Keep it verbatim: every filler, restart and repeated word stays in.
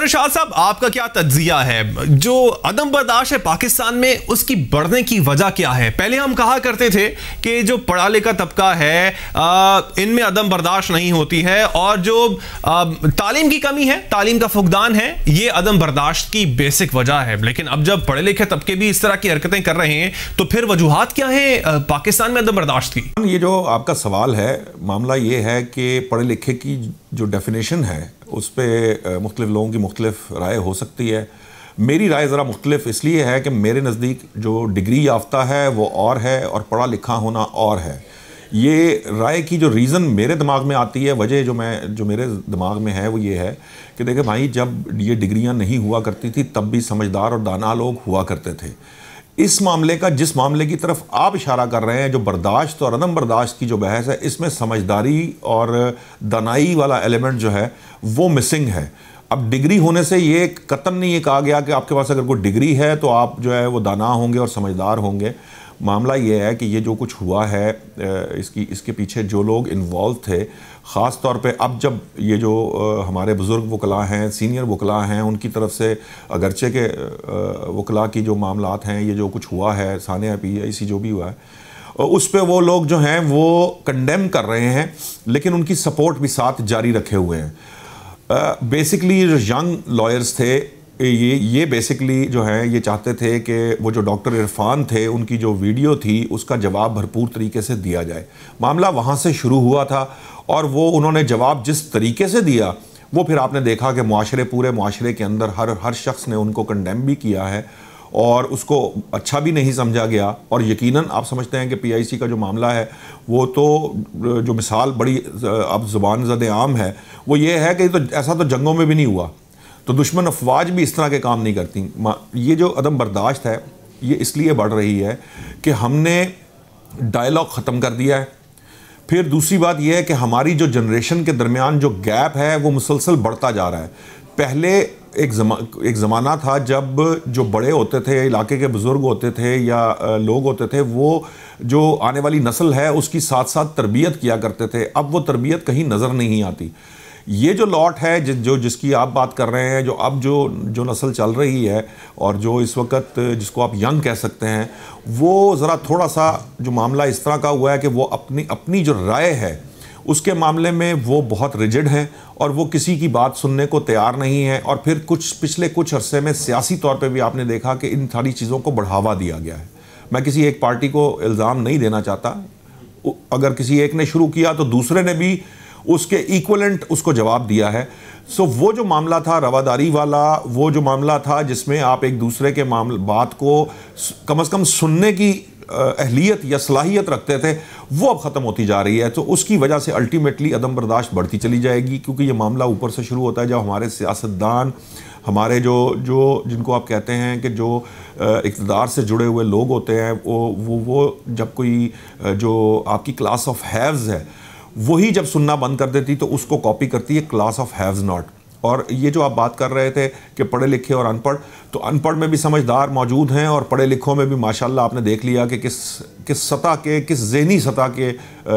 नौशाद साहब, आपका क्या तज्जिया है? जो अदम बर्दाश्त है पाकिस्तान में, उसकी बढ़ने की वजह क्या है? पहले हम कहा करते थे कि जो पढ़ा लिखा तबका है इनमें अदम बर्दाश्त नहीं होती है, और जो आ, तालीम की कमी है, तालीम का फुकदान है, ये अदम बर्दाश्त की बेसिक वजह है। लेकिन अब जब पढ़े लिखे तबके भी इस तरह की हरकतें कर रहे हैं, तो फिर वजूहात क्या है पाकिस्तान में अदम बर्दाश्त की? ये जो आपका सवाल है, मामला ये है कि पढ़े लिखे की जो डेफिनेशन है उस पर मुख्तलिफ लोगों की मुख्तलिफ राय हो सकती है। मेरी राय ज़रा मुख्तलिफ इसलिए है कि मेरे नज़दीक जो डिग्री याफ्ता है वो और है और पढ़ा लिखा होना और है। ये राय की जो रीज़न मेरे दिमाग में आती है, वजह जो मैं जो मेरे दिमाग में है वो ये है कि देखिए भाई, जब ये डिग्रियां नहीं हुआ करती थी तब भी समझदार और दाना लोग हुआ करते थे। इस मामले का, जिस मामले की तरफ आप इशारा कर रहे हैं, जो बर्दाश्त और अदम बर्दाश्त की जो बहस है, इसमें समझदारी और दानाई वाला एलिमेंट जो है वो मिसिंग है। अब डिग्री होने से ये कतन नहीं ये कहा गया कि आपके पास अगर कोई डिग्री है तो आप जो है वो दाना होंगे और समझदार होंगे। मामला ये है कि ये जो कुछ हुआ है, इसकी इसके पीछे जो लोग इन्वॉल्व थे, ख़ास तौर पे अब जब ये जो हमारे बुज़ुर्ग वकला हैं, सीनियर वकला हैं, उनकी तरफ से अगरचे के वकला की जो मामलात हैं, ये जो कुछ हुआ है, सानिया पी इसी जो भी हुआ है, उस पे वो लोग जो हैं वो कंडेम कर रहे हैं, लेकिन उनकी सपोर्ट भी साथ जारी रखे हुए हैं। बेसिकली जो यंग लॉयर्स थे, ये ये बेसिकली जो है ये चाहते थे कि वो जो डॉक्टर इरफान थे, उनकी जो वीडियो थी उसका जवाब भरपूर तरीके से दिया जाए। मामला वहाँ से शुरू हुआ था और वो उन्होंने जवाब जिस तरीके से दिया, वो फिर आपने देखा कि मुआशरे पूरे मुआशरे के अंदर हर हर शख्स ने उनको कंडेम भी किया है और उसको अच्छा भी नहीं समझा गया। और यकीनन आप समझते हैं कि पी आई सी का जो मामला है वो तो जो मिसाल बड़ी अब ज़ुबान ज़द आम है वो ये है कि तो ऐसा तो जंगों में भी नहीं हुआ, तो दुश्मन अफवाज भी इस तरह के काम नहीं करती। ये जो अदम बर्दाश्त है ये इसलिए बढ़ रही है कि हमने डायलॉग ख़त्म कर दिया है। फिर दूसरी बात यह है कि हमारी जो जनरेशन के दरमियान जो गैप है वो मुसलसल बढ़ता जा रहा है। पहले एक जमा एक ज़माना था जब जो बड़े होते थे, इलाके के बुज़ुर्ग होते थे या लोग होते थे, वो जो आने वाली नस्ल है उसकी साथ साथ तरबियत किया करते थे। अब वो तरबियत कहीं नज़र नहीं आती। ये जो लॉट है जि, जो जिसकी आप बात कर रहे हैं, जो अब जो जो नस्ल चल रही है और जो इस वक्त जिसको आप यंग कह सकते हैं, वो ज़रा थोड़ा सा जो मामला इस तरह का हुआ है कि वो अपनी अपनी जो राय है उसके मामले में वो बहुत रिजिड हैं और वो किसी की बात सुनने को तैयार नहीं है। और फिर कुछ पिछले कुछ अरसे में सियासी तौर पे भी आपने देखा कि इन सारी चीज़ों को बढ़ावा दिया गया है। मैं किसी एक पार्टी को इल्ज़ाम नहीं देना चाहता, अगर किसी एक ने शुरू किया तो दूसरे ने भी उसके इक्वलेंट उसको जवाब दिया है। सो वो जो मामला था रवादारी वाला, वो जो मामला था जिसमें आप एक दूसरे के मामले बात को कम से कम सुनने की अहलियत या सलाहियत रखते थे, वो अब ख़त्म होती जा रही है। तो उसकी वजह से अल्टीमेटली अदम बर्दाश्त बढ़ती चली जाएगी, क्योंकि ये मामला ऊपर से शुरू होता है। जब हमारे सियासतदान, हमारे जो जो जिनको आप कहते हैं कि जो इक़्तिदार से जुड़े हुए लोग होते हैं, वो वो वो जब कोई जो आपकी क्लास ऑफ हैव्स है वही जब सुनना बंद कर देती तो उसको कॉपी करती है क्लास ऑफ हैव्स नॉट। और ये जो आप बात कर रहे थे कि पढ़े लिखे और अनपढ़, तो अनपढ़ में भी समझदार मौजूद हैं और पढ़े लिखों में भी माशाल्लाह आपने देख लिया कि किस किस सतह के, किस ज़हनी सतह के